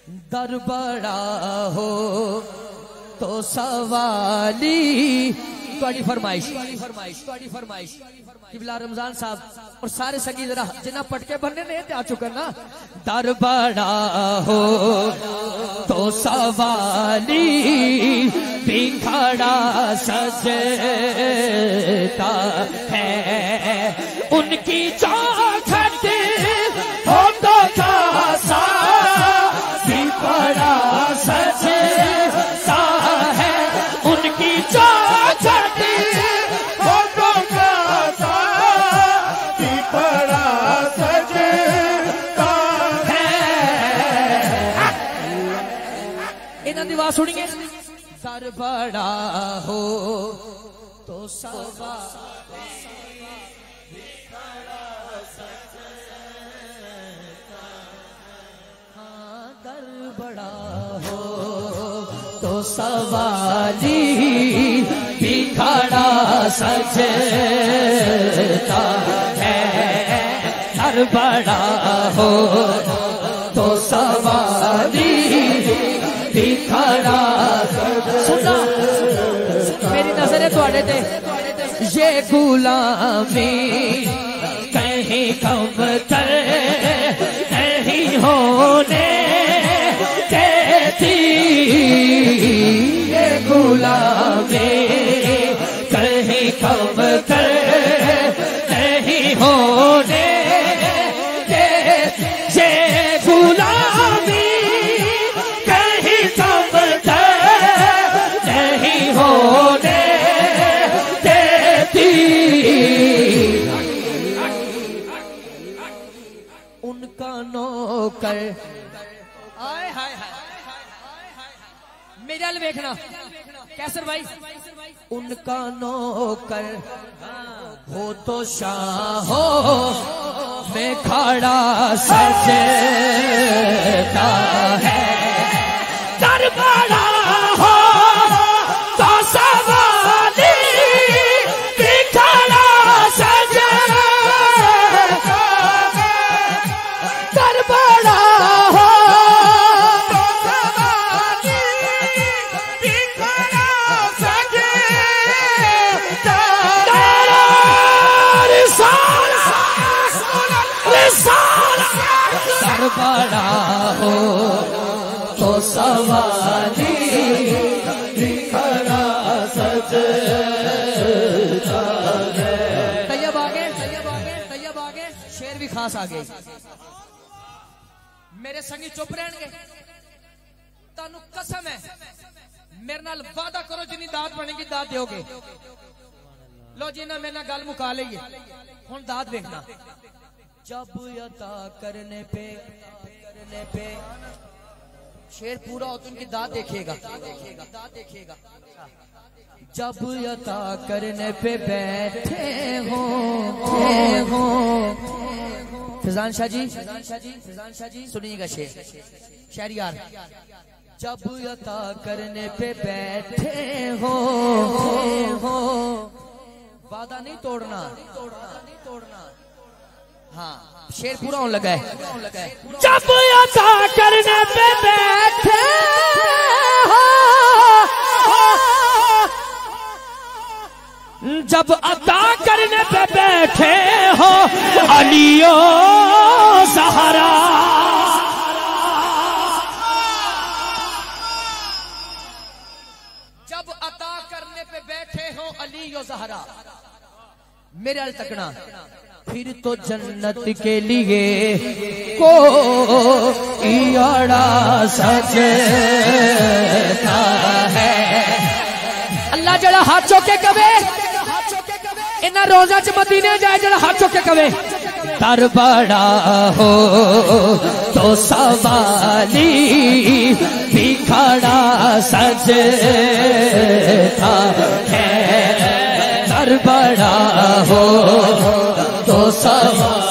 در بڑا ہو تو سوالی تھوڑی فرمائش قبلہ رمضان صاحب اور سارے سنگی ذرا جنہ پٹکے بننے نہیں آ چکا نا. در بڑا ہو تو سوالی بکھڑا سجتا ہے ان کی چوکھٹ ہو تو کاسا بکھڑا سجتا ہے ان کی چوکھٹ ہو تو کاسا بکھڑا سجتا ہے. انہاں دی آواز سنیے. در بڑا ہو تو در بڑا ہو تو سوالی بکھڑا سجتا ہے. در بڑا ہو تو سوالی بکھڑا سنا. میری نظر ہے تھوڑے تے یہ غلامی کہیں کم تر نہیں ہونے دیتی. یہ غلامی کہیں کم تر نہیں ہونے دیتی. یہ غلامی کہیں کم تر نہیں ہونے دیتی. ان کا نوکر میرے ال دیکھنا کیسر بھائی. ان کا نوکر ہو تو شاہوں میں کھڑا سجتا ہے. در بڑا ہو تو سوالی بکھڑا سجتا ہے. در بڑا ہو تو سوالی بکھڑا سجتا ہے. در بڑا ہو تو سوالی بکھڑا سجتا ہے. طیب آگے شیر بھی خاص آگے. میرے سنگی چپ رہن گے تانوں قسم ہے میرے نال وعدہ کرو جنی داد بنے گی داد دیو گے. لو جی نا میرے نال گل مکا لئیے ہن داد دیکھنا. جب عطا کرنے پہ شیر پورا ہو تو ان کی داد دیکھیے گا. جب عطا کرنے پہ بیٹھے ہوں فضان شاہ جی سنیے گا شعر یار. جب عطا کرنے پہ بیٹھے ہوں وعدہ نہیں توڑنا. ہاں شیر پورا ہونے لگا ہے. جب عطا کرنے پہ بیٹھے جب عطا کرنے پہ بیٹھے ہو علی و زہرا. جب عطا کرنے پہ بیٹھے ہو علی و زہرا میرے ال تکنا پھر تو جنت کے لیے کوئی اڑا سجتا ہے. اللہ جڑا ہاتھ چوکے کبے انہاں روزہ چ مدینے جائے جڑا ہاتھ چوکے کبے. در بڑا ہو تو سوالی بکھڑا سجتا ہے. در بڑا ہو تو سوالی